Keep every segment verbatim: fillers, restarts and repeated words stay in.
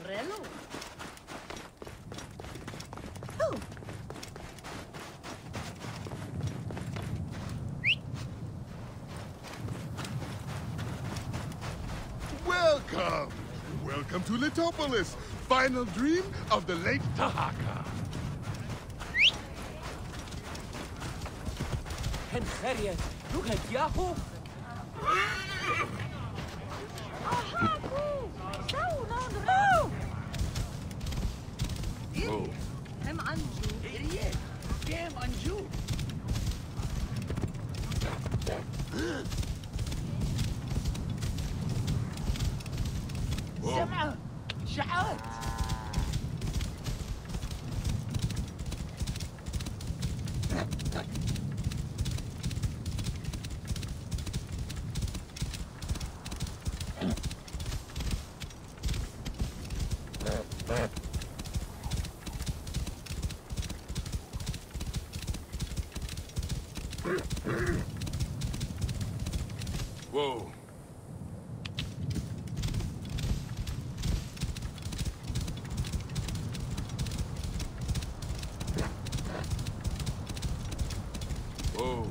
Relo. Oh. Welcome! Welcome to Litopolis, final dream of the late Tahaka. Hen Khariat, look at Yahoo! Oh. I'm Anju. Idiot! Damn Anju! سمعة شعات Whoa. Whoa.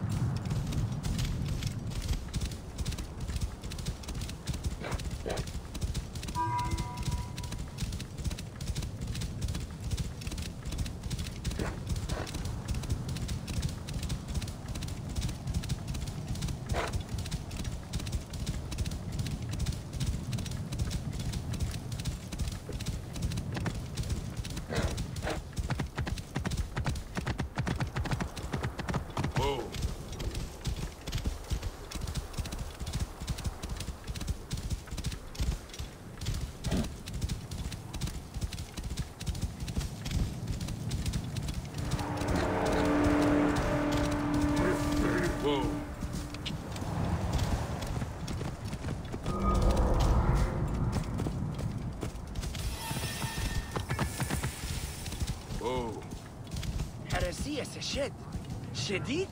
هرسية سشد شديد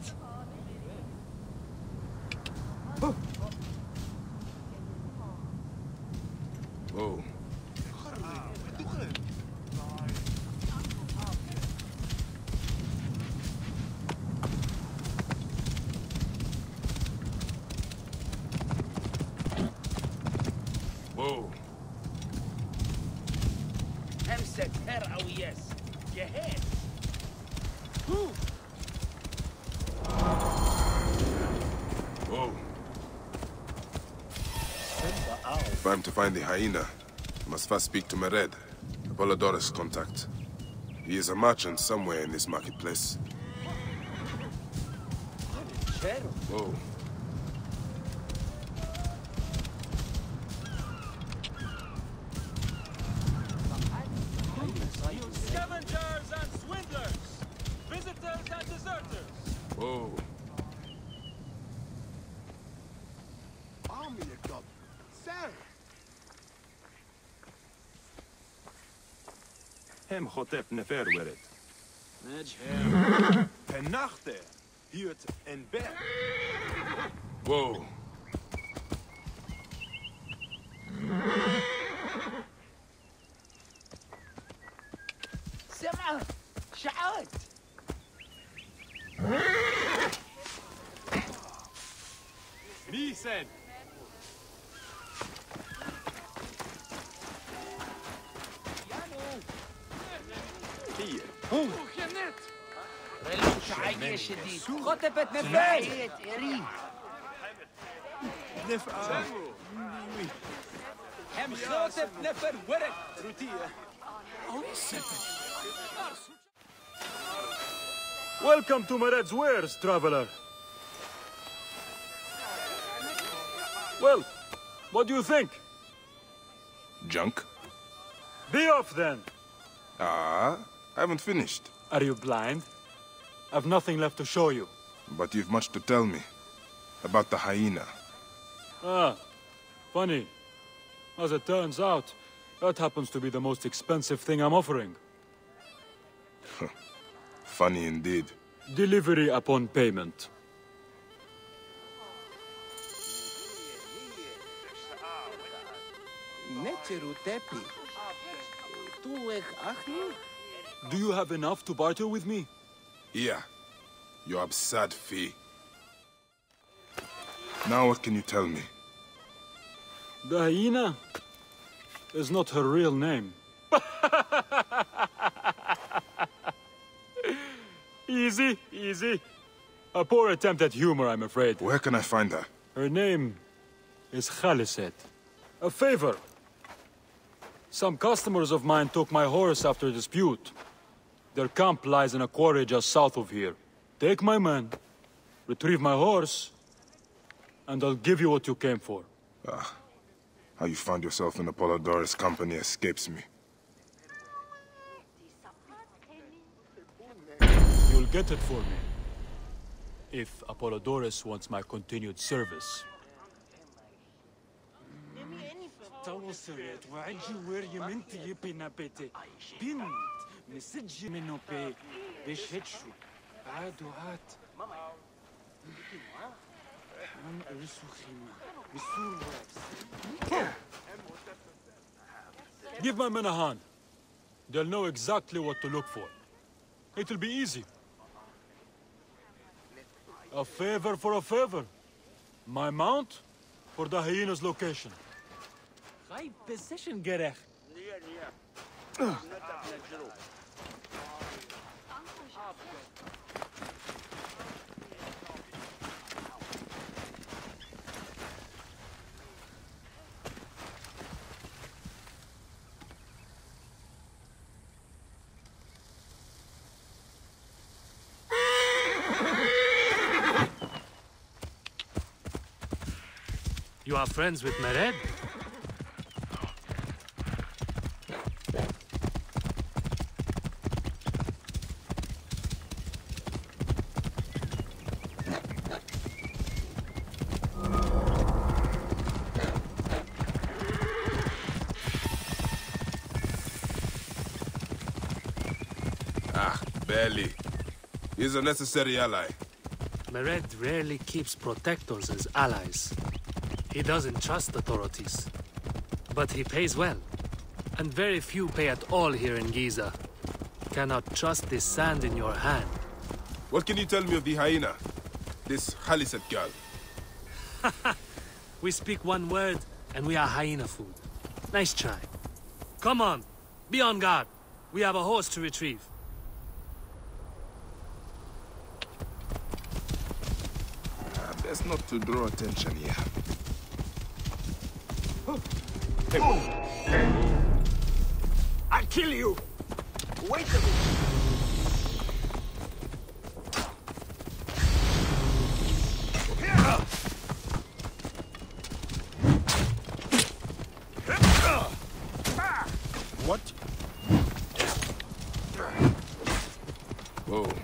Whoa. Whoa. همسة هرعوياس جهاد Whoa. If I'm to find the Hyena, I must first speak to Mered, Apollodorus' contact. He is a merchant somewhere in this marketplace. Whoa. Scavengers and swindlers! Visitors and deserters! Whoa. Hem Hotep nefer weret. Medjay. Penachte, hiert en ber. Whoa. سمعة شعات Risen! Hier. رلو شعية شديد خطبت نفاية إري Nef هم خاطب نفر ورق Rutia. Welcome to Mered's wares, traveler. Well, what do you think? Junk? Be off then. Ah, I haven't finished. Are you blind? I've nothing left to show you. But you've much to tell me. About the Hyena. Ah, funny. As it turns out, that happens to be the most expensive thing I'm offering. Funny indeed. Delivery upon payment. نترو تابي Do you have enough to barter with me? Yeah. Your absurd fee. Now what can you tell me? The Hyena is not her real name. Easy, easy. A poor attempt at humor, I'm afraid. Where can I find her? Her name is Khaliset. A favor. Some customers of mine took my horse after a dispute. Their camp lies in a quarry just south of here. Take my men, retrieve my horse, and I'll give you what you came for. Ah, how you found yourself in Apollodorus' company escapes me. You'll get it for me. If Apollodorus wants my continued service. Give my men a hand. They'll know exactly what to look for. It'll be easy. A favor for a favor. My mount for the Hyena's location. High position, gerecht. You are friends with Mered? Ah, barely. He's a necessary ally. Mered rarely keeps protectors as allies. He doesn't trust authorities. But he pays well. And very few pay at all here in Giza. Cannot trust this sand in your hand. What can you tell me of the Hyena? This Khaliset girl. We speak one word, and we are hyena food. Nice try. Come on, be on guard. We have a horse to retrieve. Ah, best not to draw attention here. I'll kill you! Wait a minute! What? Whoa.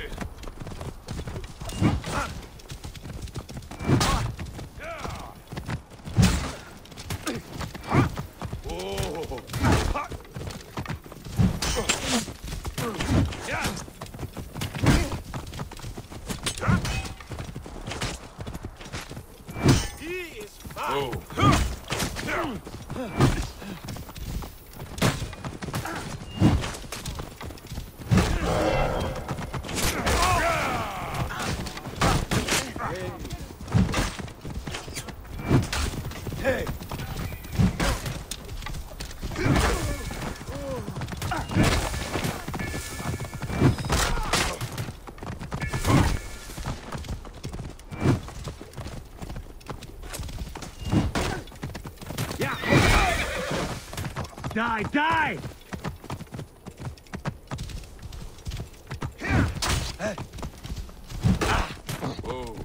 Die, die! Whoa.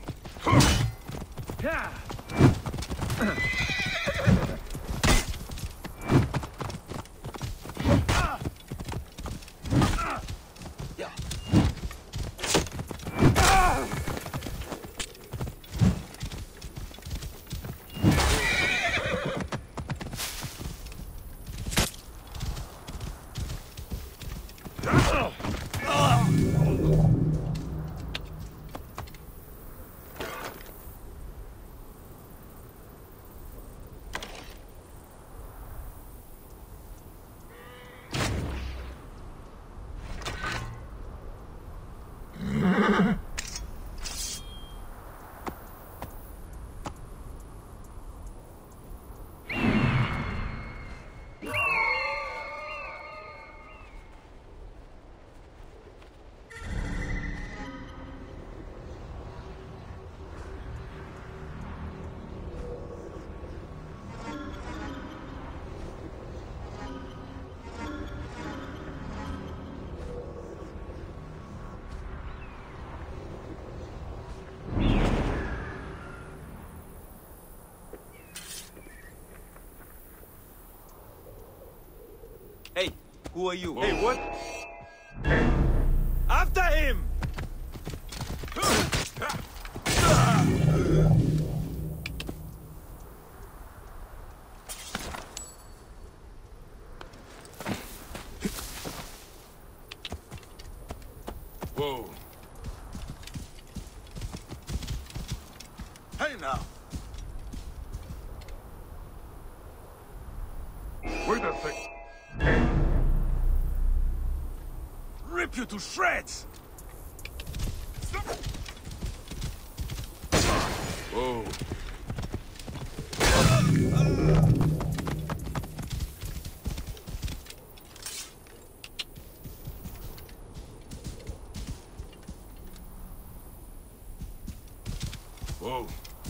Who are you? Hey, what? After him! Whoa. Hey now! Wait a sec. Rip you to shreds! Whoa. Whoa.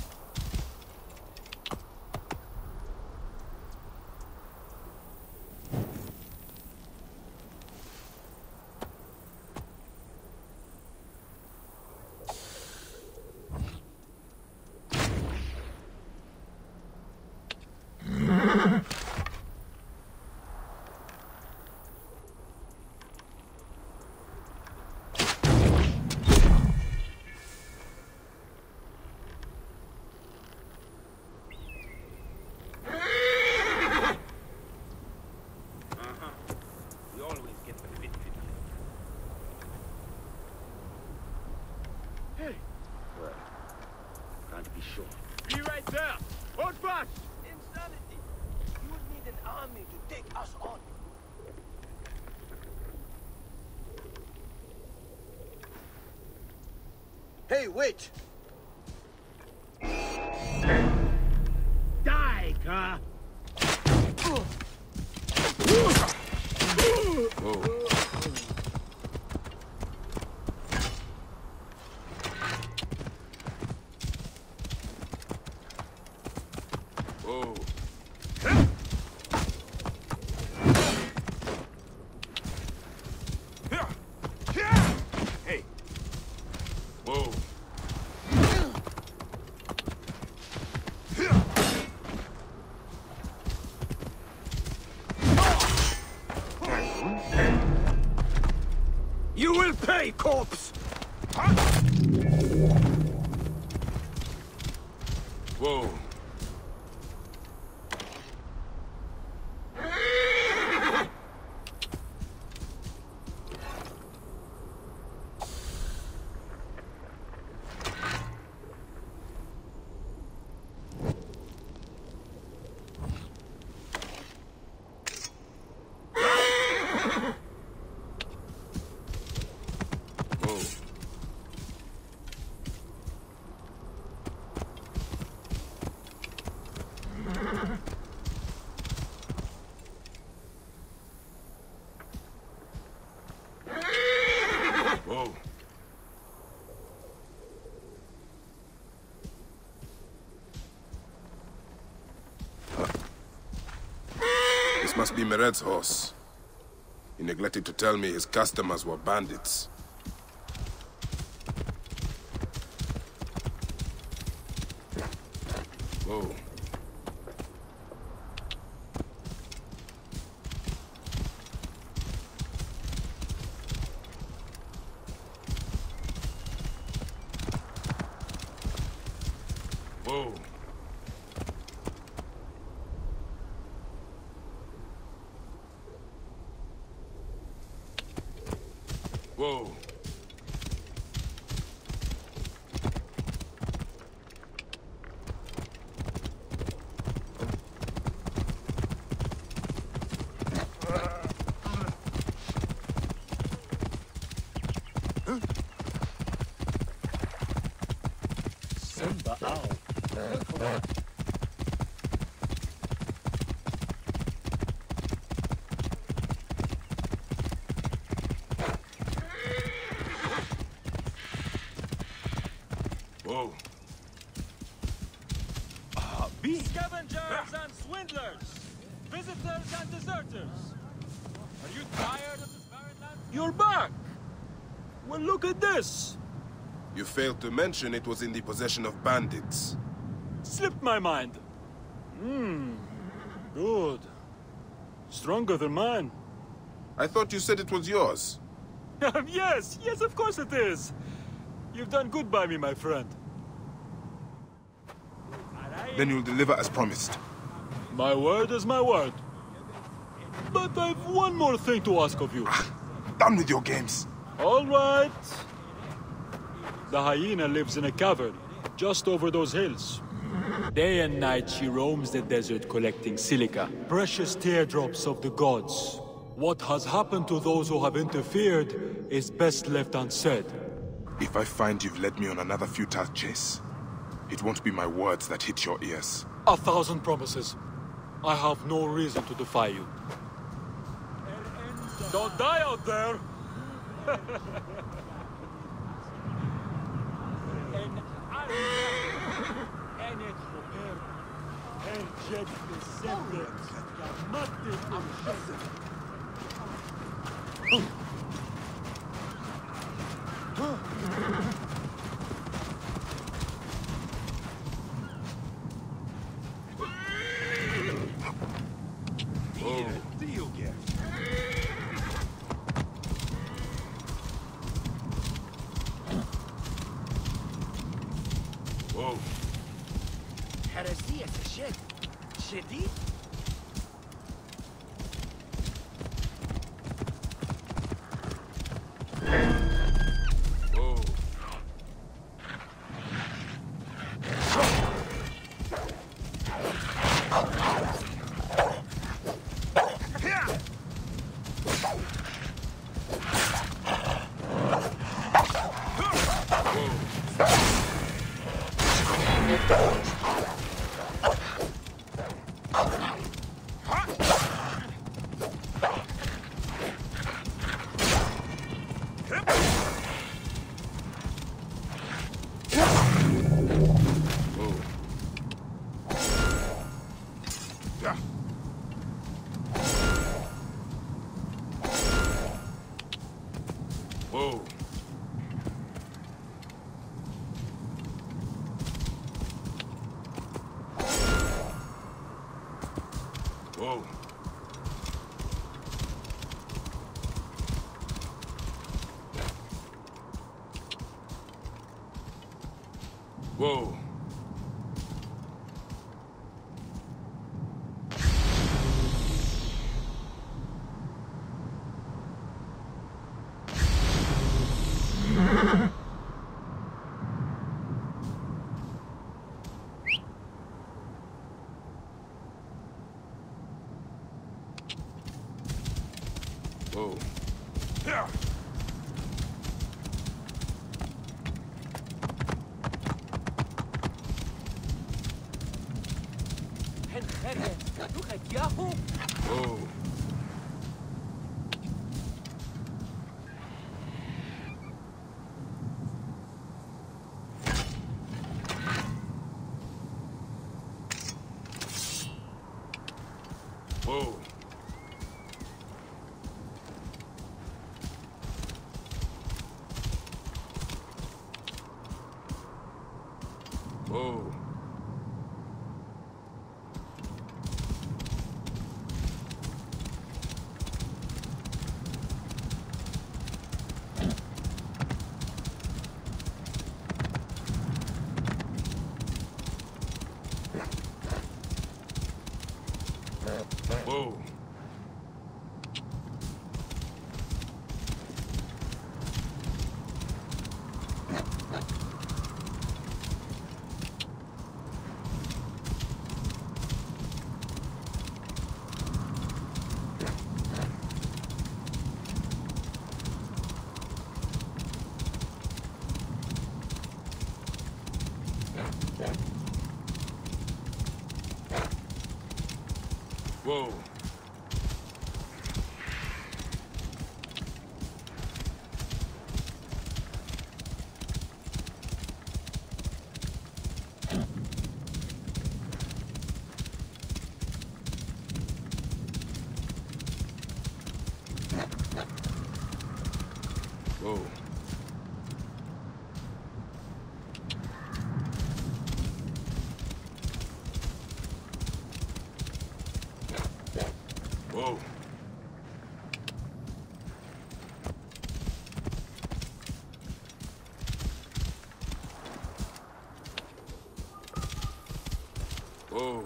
Be right there! Hold fast! Insanity! You will need an army to take us on. Hey, wait! Die, car! Whoa. Whoa. Hey! Whoa. You will pay, corpse! Whoa. Whoa. Whoa. This must be Mered's horse. He neglected to tell me his customers were bandits. Whoa. Whoa. Whoa. Simba owl. Whoa. Ah, be Scavengers and swindlers! Visitors and deserters! Are you tired of this barren land? You're back! Well, look at this! You failed to mention it was in the possession of bandits. Slipped my mind. Hmm. Good. Stronger than mine. I thought you said it was yours. Yes, yes, of course it is. You've done good by me, my friend. Then you'll deliver as promised. My word is my word. But I've one more thing to ask of you. Ah, done with your games. All right. The hyena lives in a cavern, just over those hills. Day and night she roams the desert collecting silica, precious teardrops of the gods. What has happened to those who have interfered is best left unsaid. If I find you've led me on another futile chase, it won't be my words that hit your ears. A thousand promises. I have no reason to defy you. Don't die out there! هرسية الشد شديد. Whoa. Whoa. Whoa. Whoa. Yeah. Whoa. Whoa. Whoa. Whoa. Whoa. Whoa. Whoa.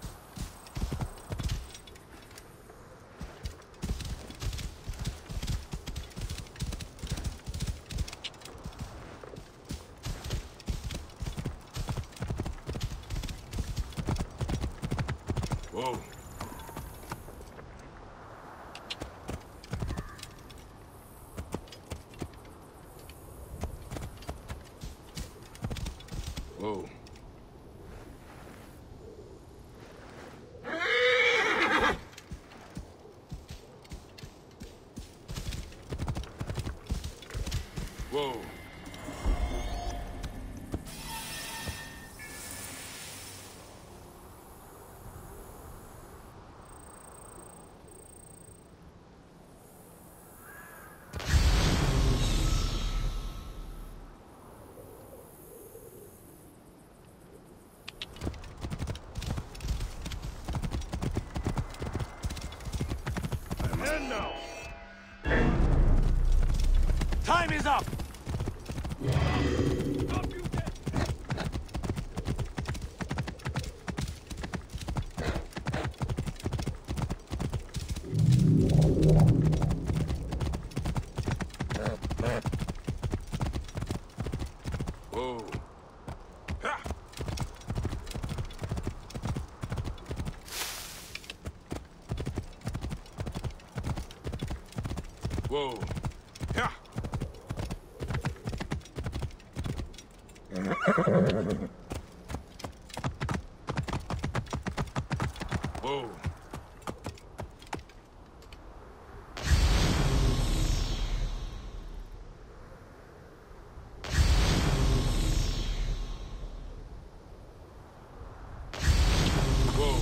Whoa. Whoa. Whoa. And now. Time is up! Stop you dead. Whoa. Ha! Whoa. Ha! Whoa. Whoa.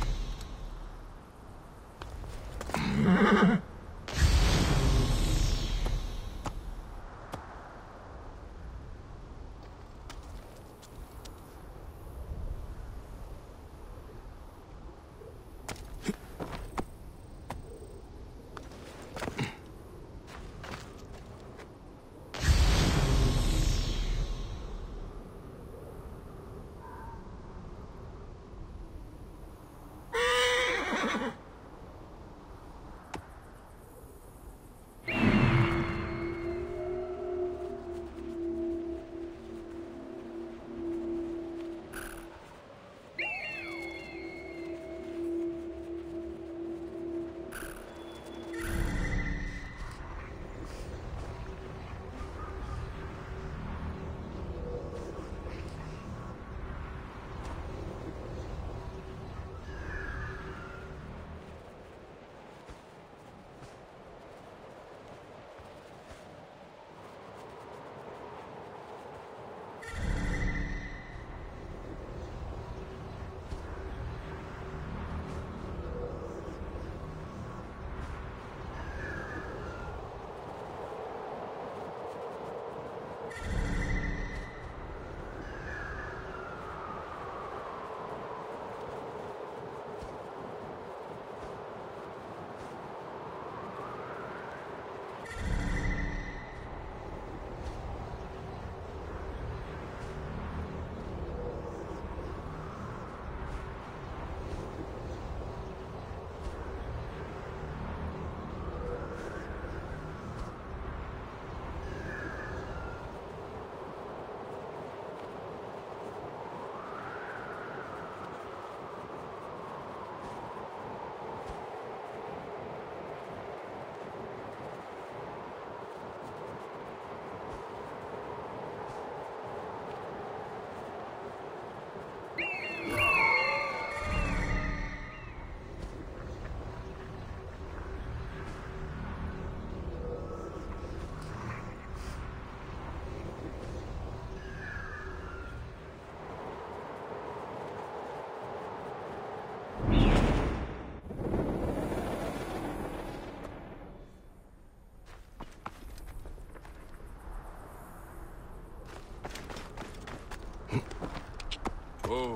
Whoa.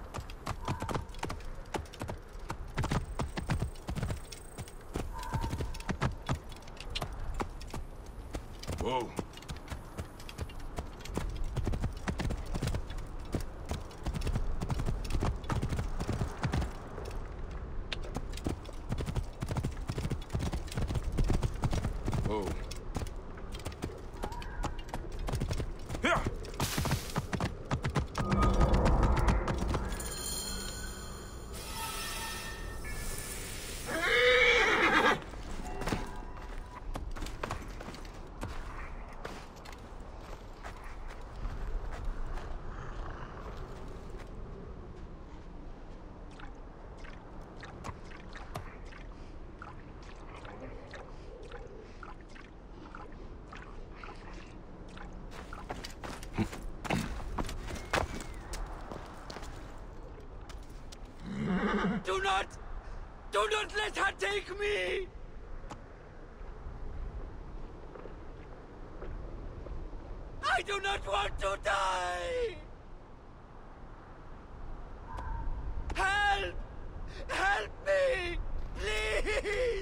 Whoa. Do not! Do not let her take me! I do not want to die! Help! Help me! Please!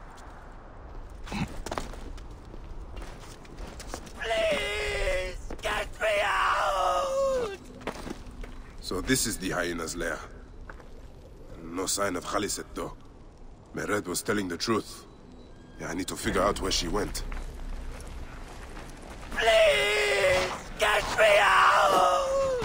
Please! Get me out! So this is the Hyena's lair. No sign of Khaliset, though. Mered was telling the truth. Yeah, I need to figure out where she went. Please! Get me out!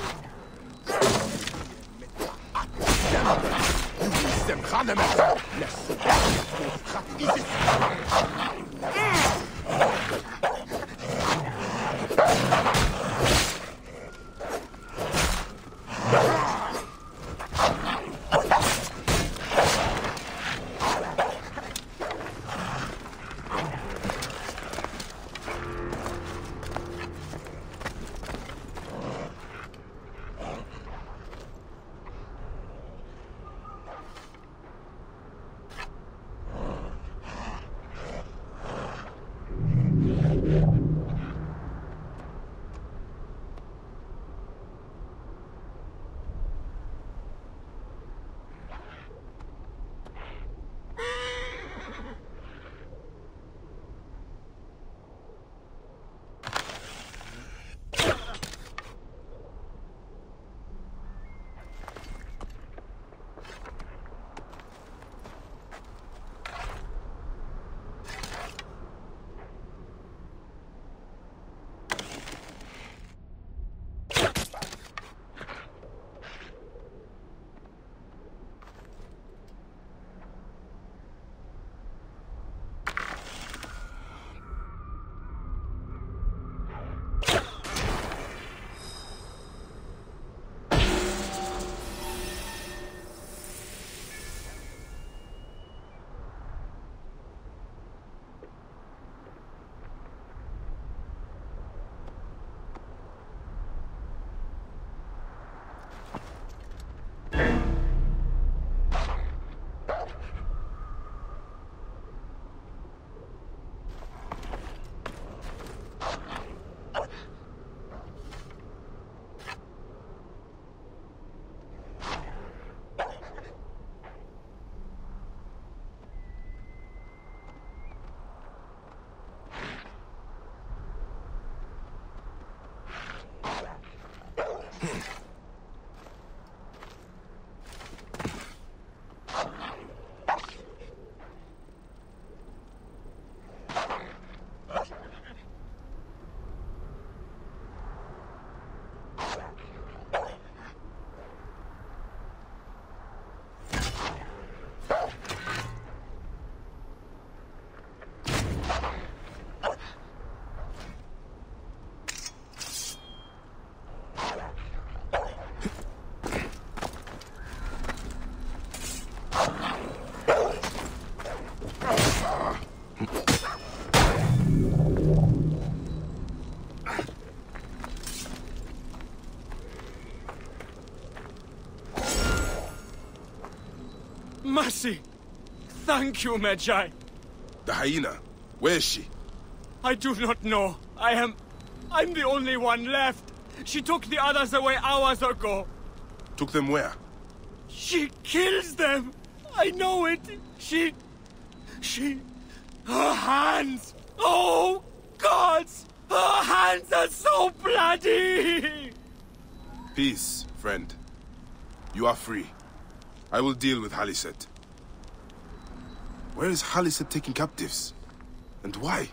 Mercy! Thank you, Medjay. The Hyena. Where is she? I do not know. I am... I'm the only one left. She took the others away hours ago. Took them where? She kills them. I know it. She... She... Her hands. Oh, gods! Her hands are so bloody! Peace, friend. You are free. I will deal with Khaliset. Where is Khaliset taking captives? And why?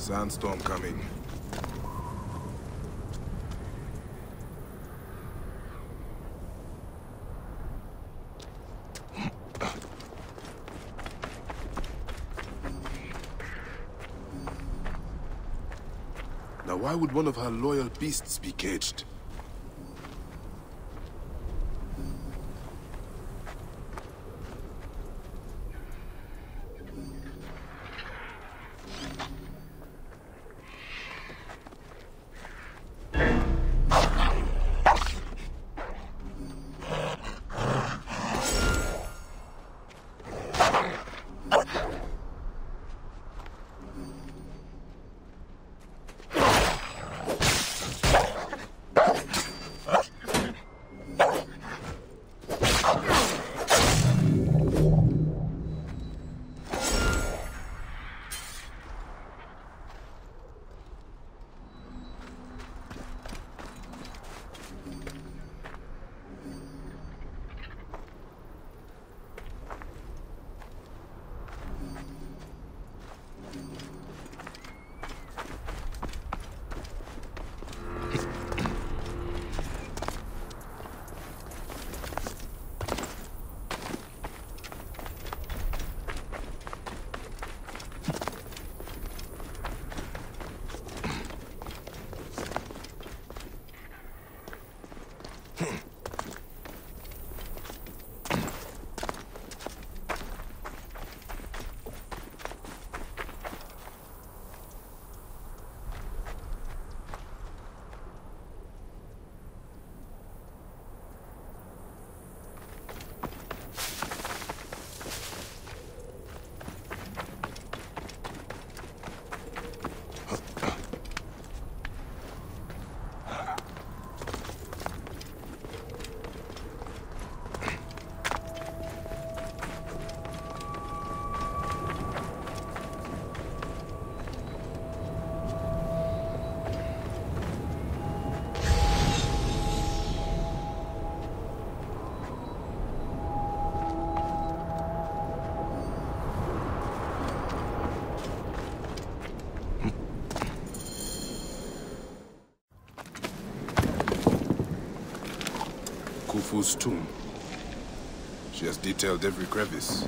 Sandstorm coming. Now why would one of her loyal beasts be caged? Khufu's tomb. She has detailed every crevice.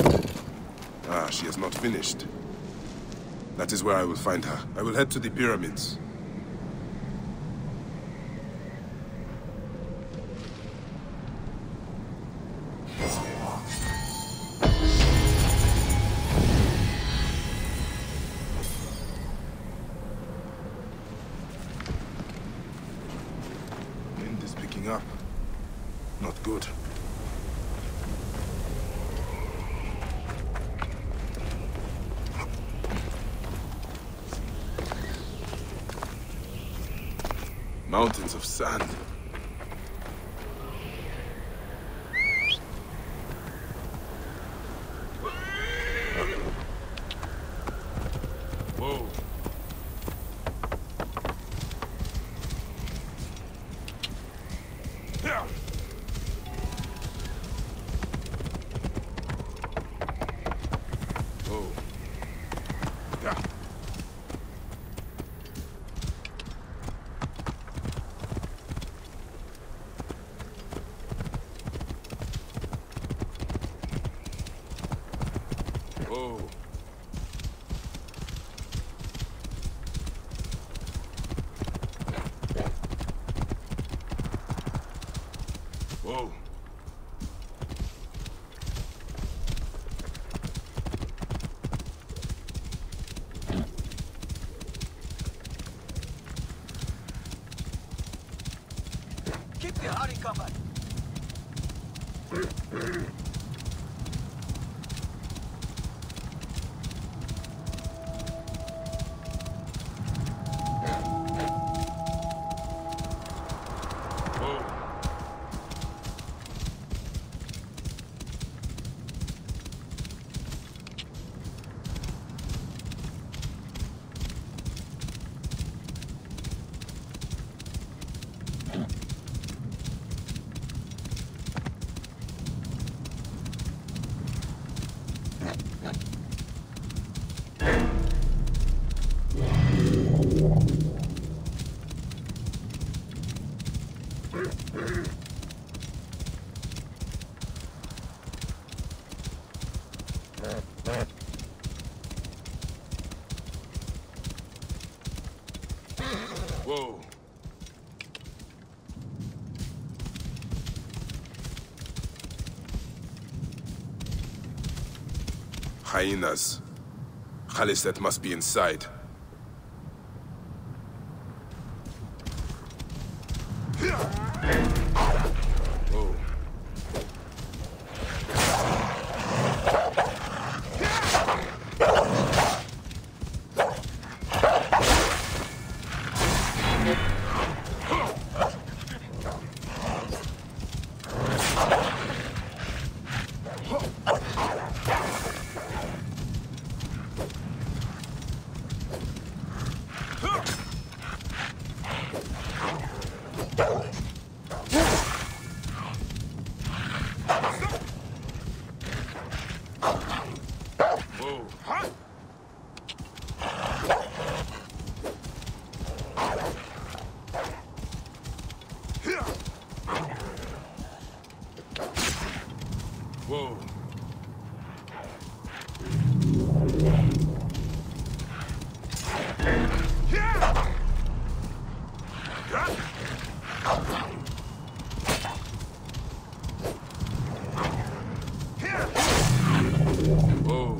Ah, she has not finished. That is where I will find her. I will head to the pyramids. Wind is picking up. Not good. Mountains of sand. Whoa. Yeah. Whoa. Yeah. Whoa. Whoa. Keep the hurry covered. Whoa. Yeah. Whoa. Hyenas. Khaliset must be inside. Whoa. Whoa. Whoa.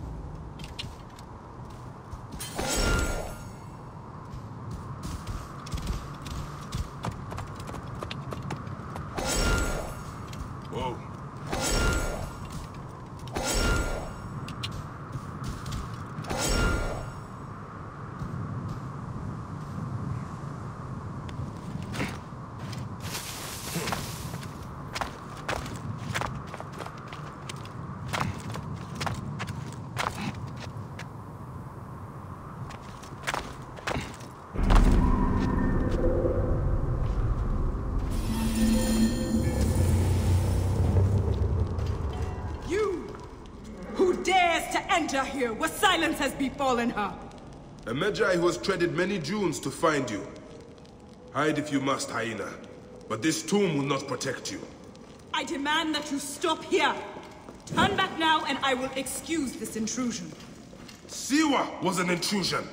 Whoa. Enter here, where silence has befallen her. A Medjay who has treaded many dunes to find you. Hide if you must, Hyena. But this tomb will not protect you. I demand that you stop here. Turn back now and I will excuse this intrusion. Siwa was an intrusion.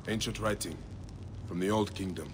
Ancient writing from the Old Kingdom.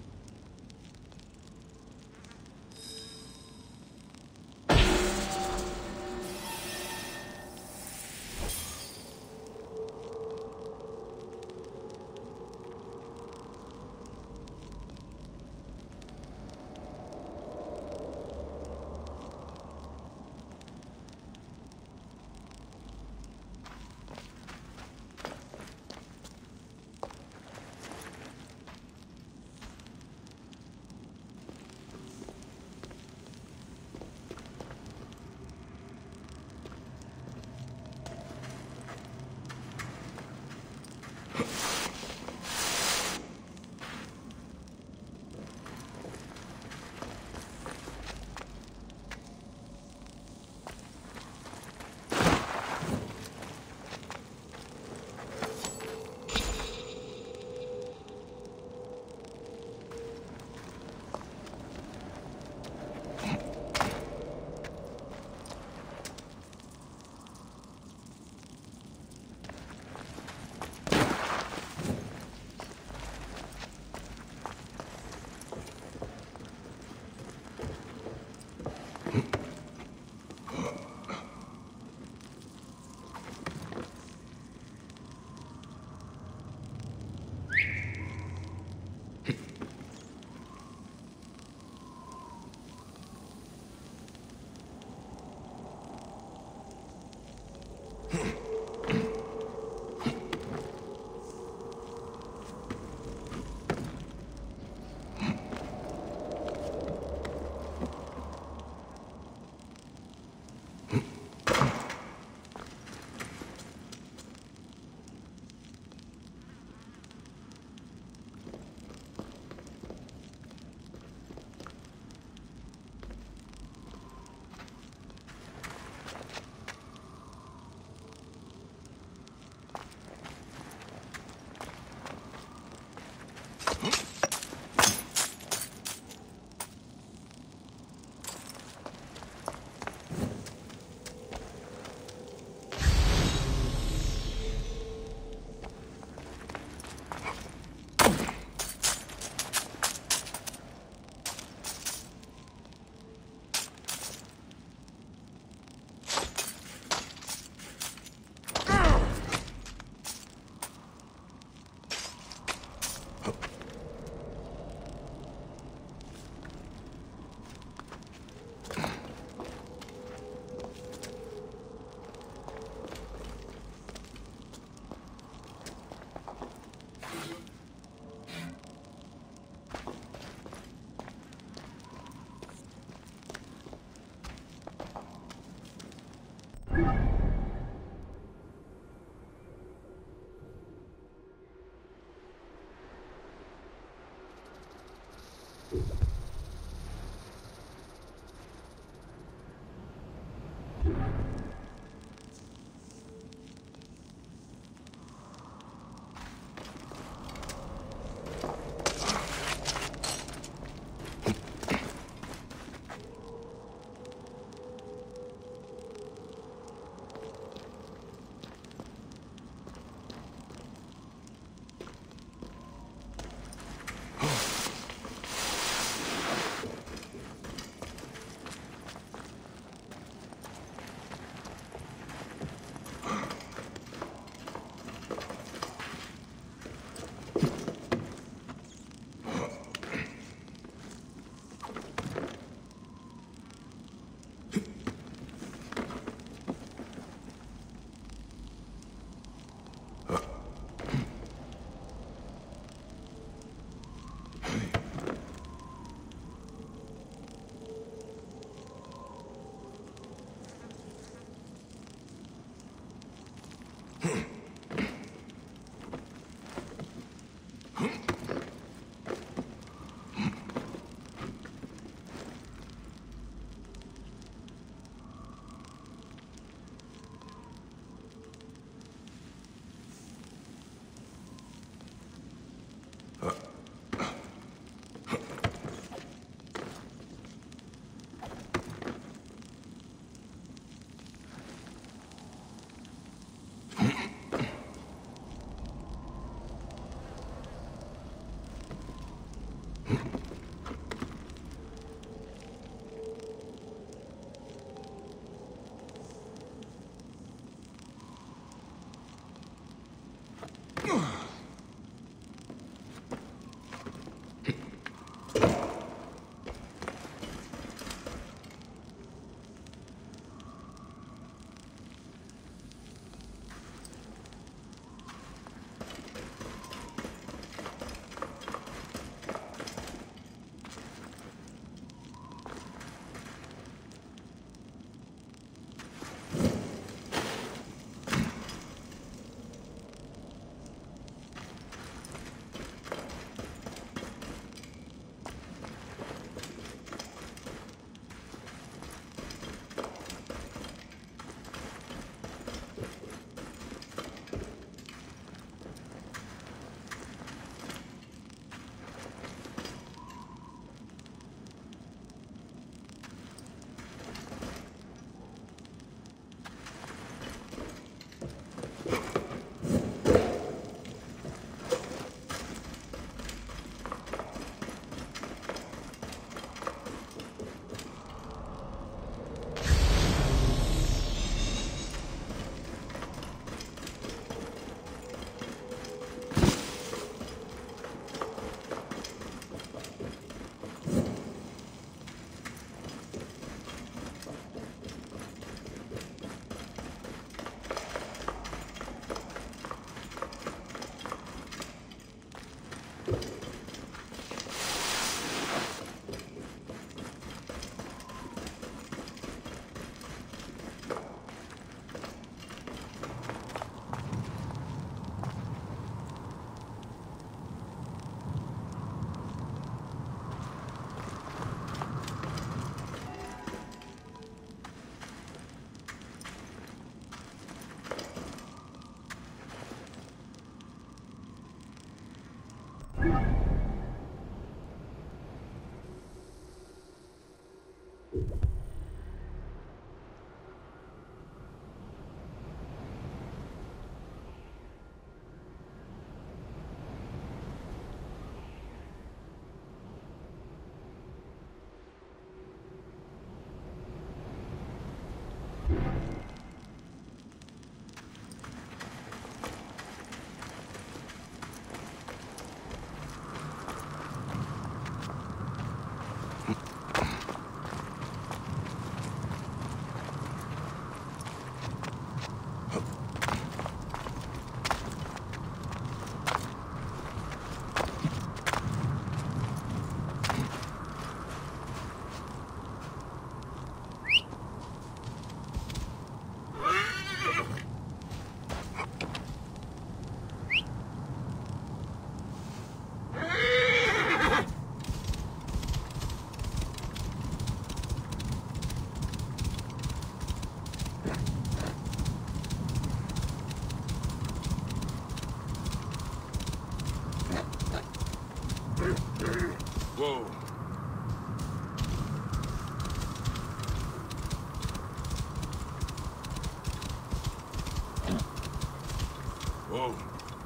Whoa. Whoa.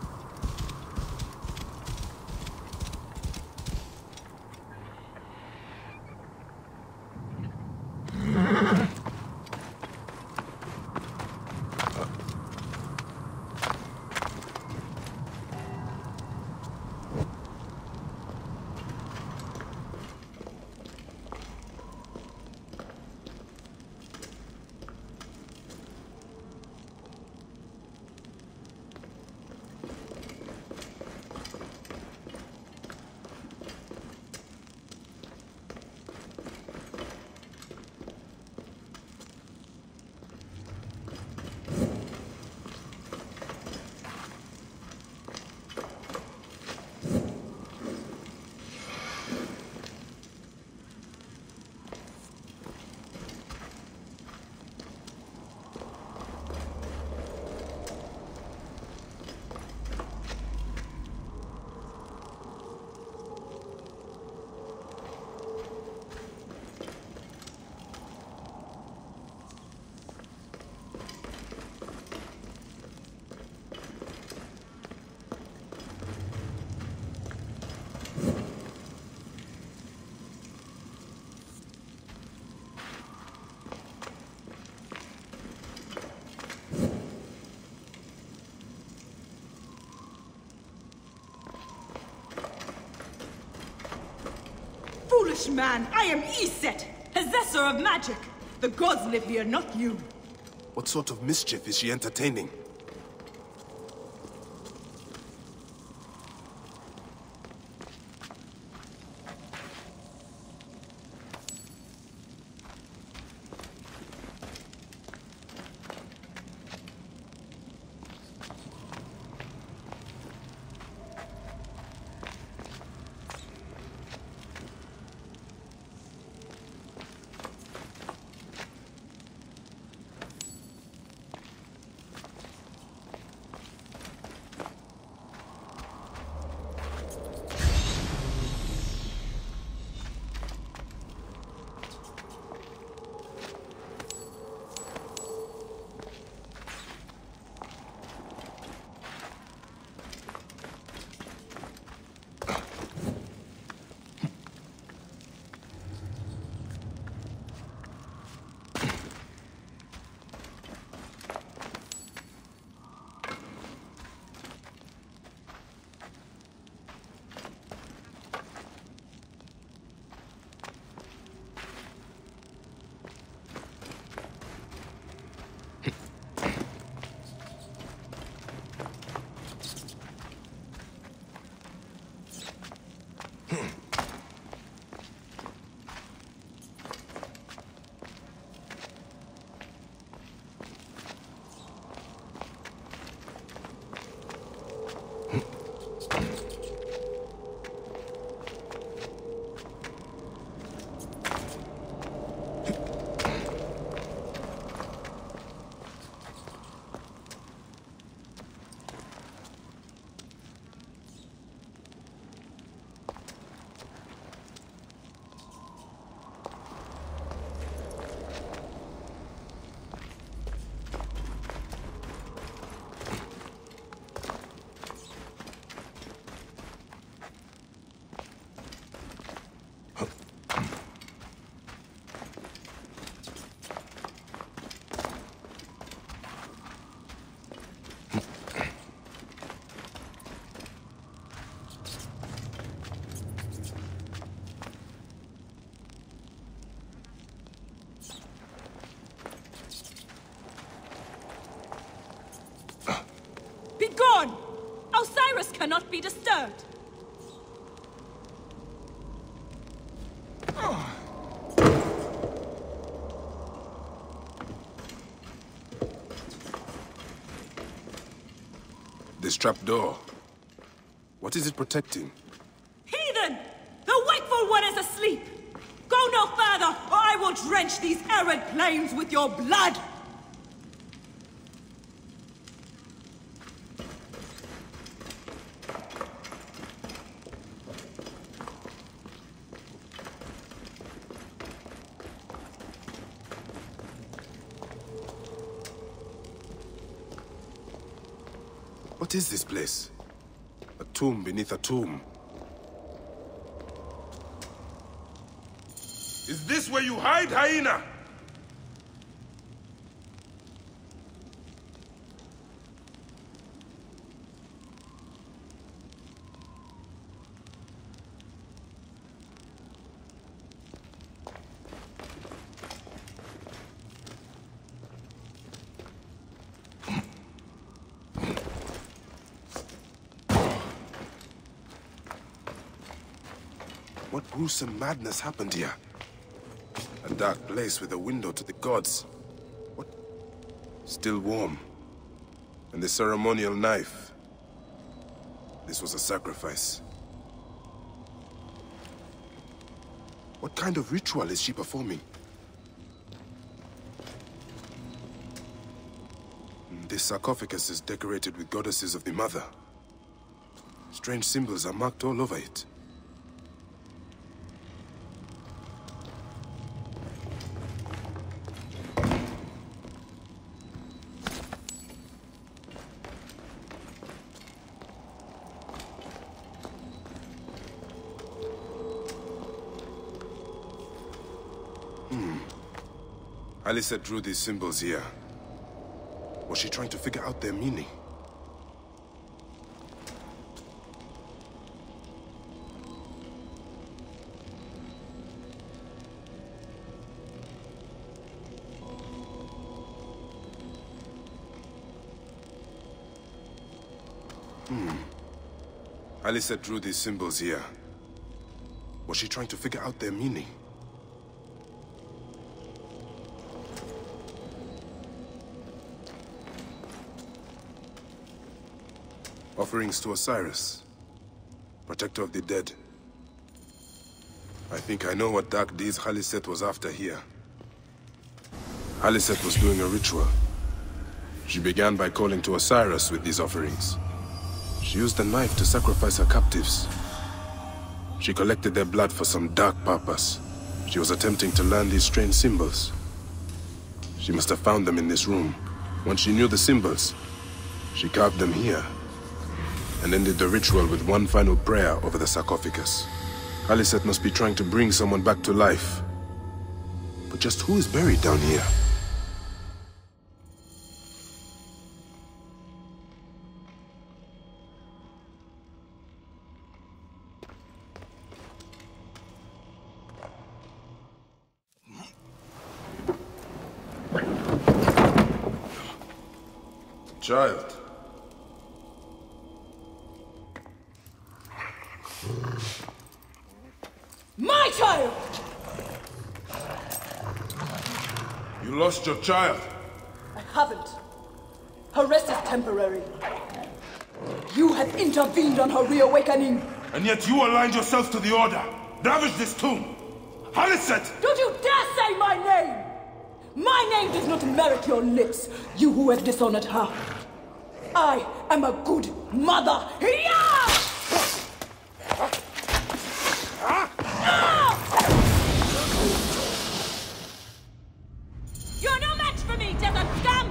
Foolish man, I am Iset, possessor of magic. The gods live here, not you. What sort of mischief is she entertaining? cannot be disturbed. This trapdoor. What is it protecting? Heathen! The wakeful one is asleep! Go no further, or I will drench these arid plains with your blood! What is this place? A tomb beneath a tomb. Is this where you hide, Hyena? What gruesome madness happened here? A dark place with a window to the gods. What? Still warm. And the ceremonial knife. This was a sacrifice. What kind of ritual is she performing? This sarcophagus is decorated with goddesses of the Mother. Strange symbols are marked all over it. Alyssa drew these symbols here. Was she trying to figure out their meaning? Hmm. Alyssa drew these symbols here. Was she trying to figure out their meaning? Offerings to Osiris, protector of the dead. I think I know what dark deeds Khaliset was after here. Khaliset was doing a ritual. She began by calling to Osiris with these offerings. She used a knife to sacrifice her captives. She collected their blood for some dark purpose. She was attempting to learn these strange symbols. She must have found them in this room. Once she knew the symbols, she carved them here and ended the ritual with one final prayer over the sarcophagus. Khaliset must be trying to bring someone back to life. But just who is buried down here? Child. My child! You lost your child. I haven't. Her rest is temporary. You have intervened on her reawakening. And yet you aligned yourself to the Order. Ravage this tomb. Khaliset! Don't you dare say my name! My name does not merit your lips, you who have dishonored her. I am a good mother. Yeah! You're no match for me, desert scum!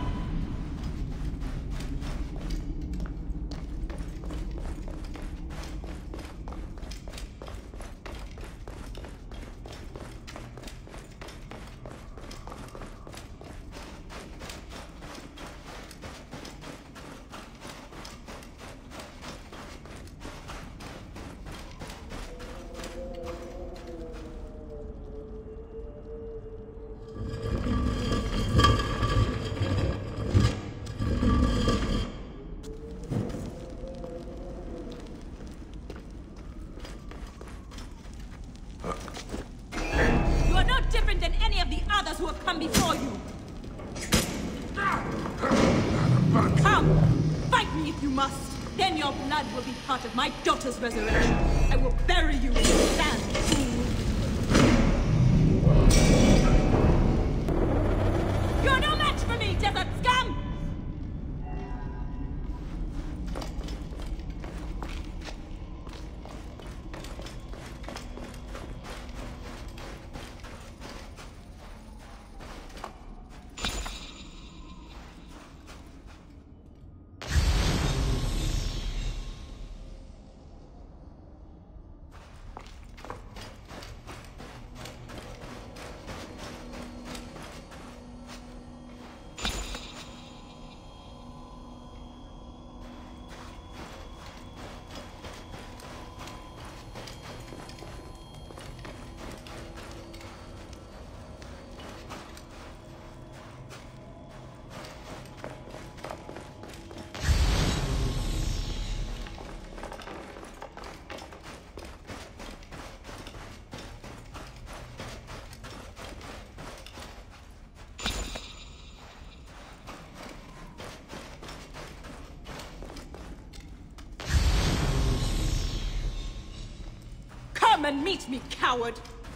come before you. Come, fight me if you must. Then your blood will be part of my daughter's resurrection. I will bury you in the sand, fool. You're no match for me, desert scum! Come and meet me, coward!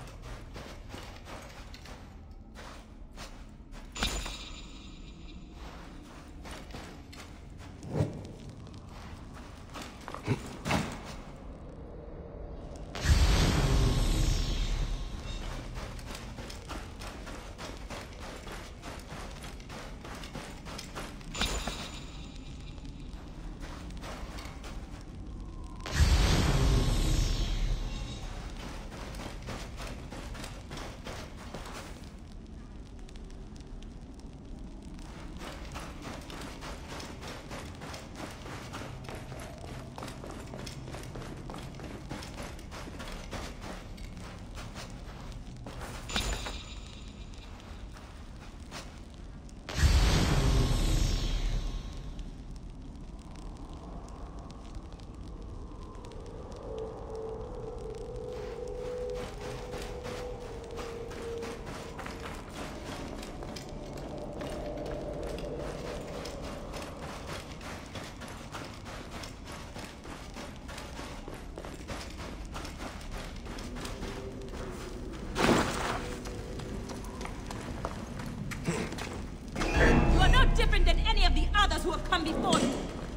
Different than any of the others who have come before you.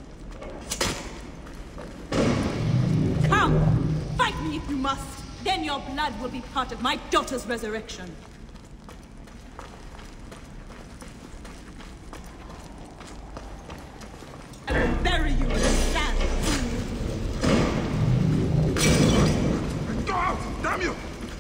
Come, fight me if you must. Then your blood will be part of my daughter's resurrection. I will bury you in the sand. Go out! Damn you!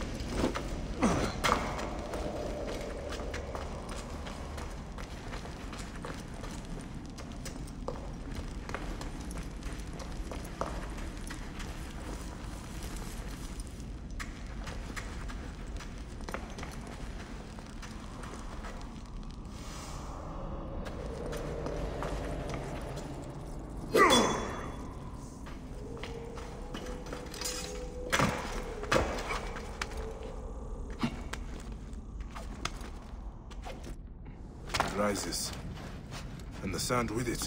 Rises, and the sand with it.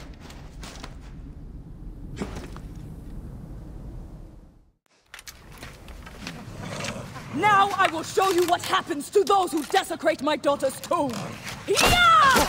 Now I will show you what happens to those who desecrate my daughter's tomb. Yeah!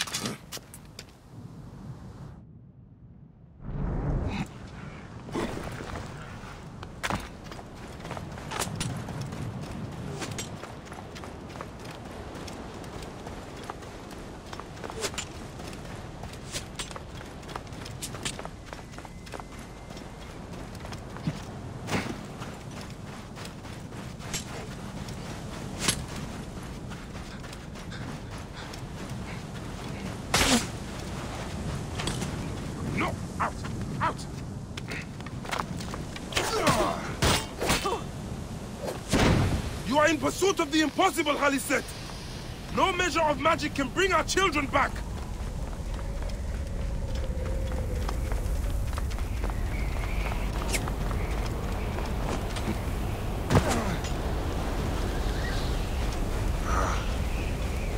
In pursuit of the impossible, Haliset! No measure of magic can bring our children back!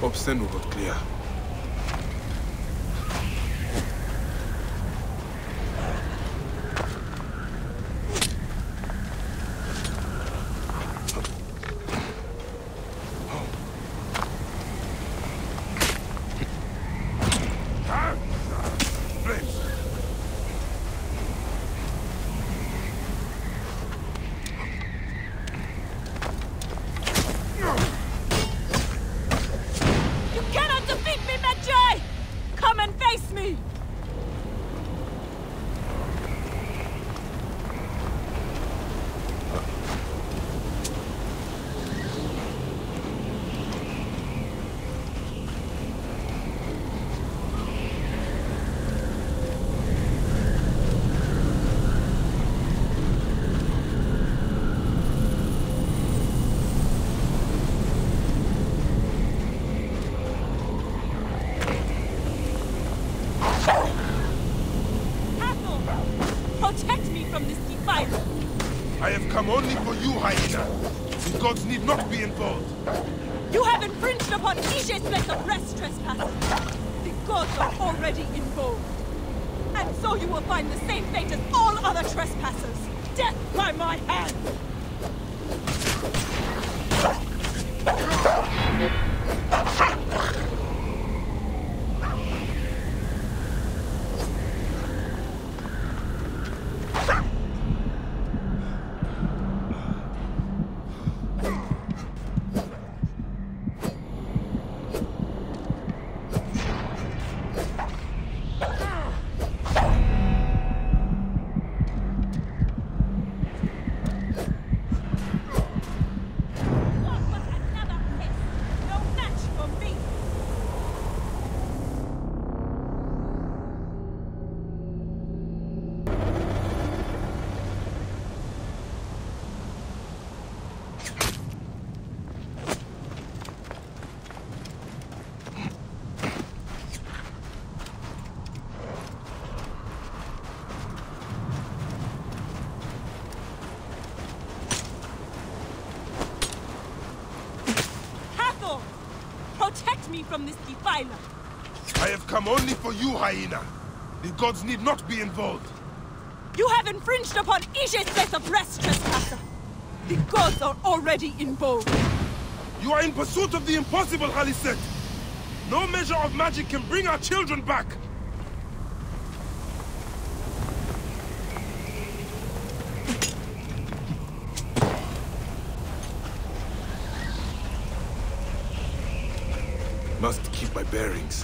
hope Senu got clear. Only for you, Hyena. The gods need not be involved. You have infringed upon Ijay's place of rest, trespasser. The gods are already involved. And so you will find the same fate as all other trespassers. Death by my hand! Me from this defiler. I have come only for you, Hyena. The gods need not be involved. You have infringed upon Ijay's place of rest, trespasser. The gods are already involved. You are in pursuit of the impossible, Haliset. No measure of magic can bring our children back. Must keep my bearings.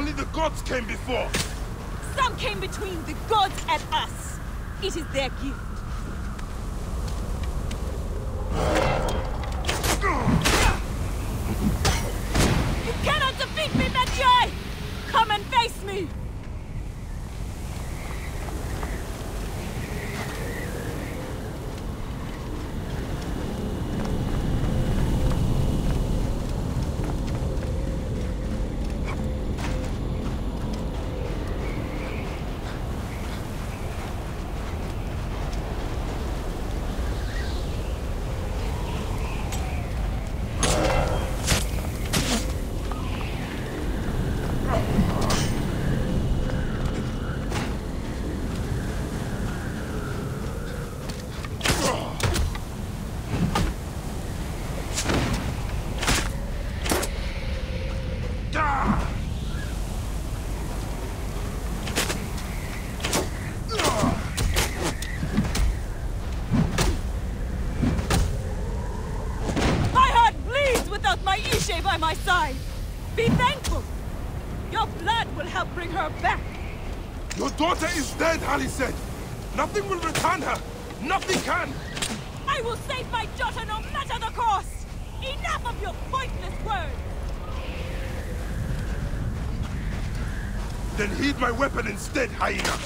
Only the gods came before! Some came between the gods and us. It is their gift. You cannot defeat me, Medjay! Come and face me! By my side. Be thankful. Your blood will help bring her back. Your daughter is dead, Ali said. Nothing will return her. Nothing can. I will save my daughter no matter the cost. Enough of your pointless words. Then heed my weapon instead, Hyena.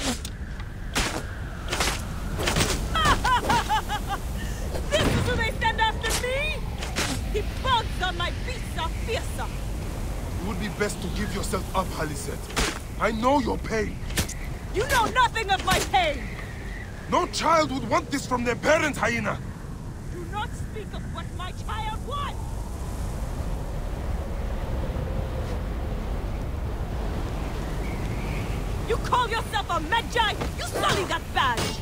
This is who they send after me? The bugs on my beasts are fiercer. It would be best to give yourself up, Haliset. I know your pain. You know nothing of my pain. No child would want this from their parents, Hyena. Do not speak of what my child wants. You call yourself a Medjay? You sully that badge.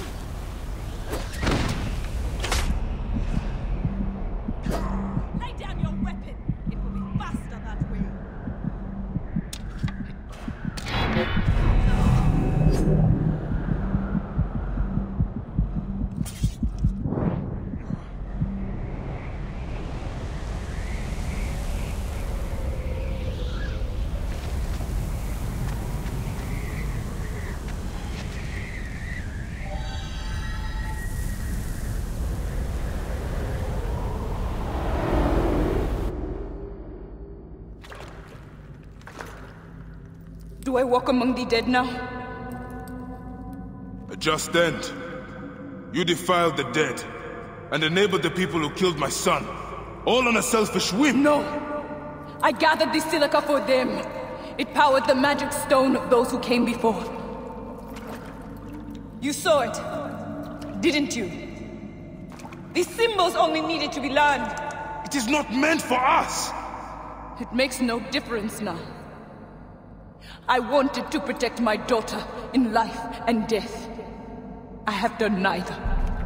Do I walk among the dead now? A just end. You defiled the dead, and enabled the people who killed my son. All on a selfish whim. No! I gathered the silica for them. It powered the magic stone of those who came before. You saw it, didn't you? These symbols only needed to be learned. It is not meant for us! It makes no difference now. I wanted to protect my daughter in life and death. I have done neither.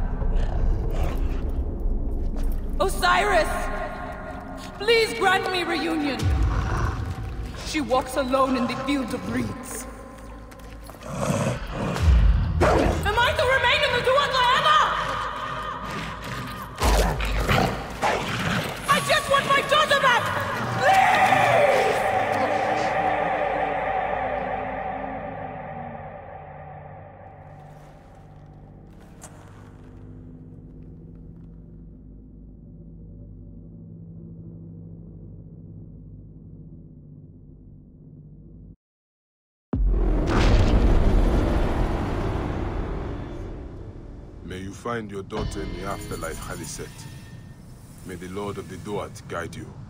Osiris! Please grant me reunion. She walks alone in the field of reeds. Am I to remain in the Duat forever? I just want my daughter back! Please! May you find your daughter in the afterlife, Haliset. May the Lord of the Duat guide you.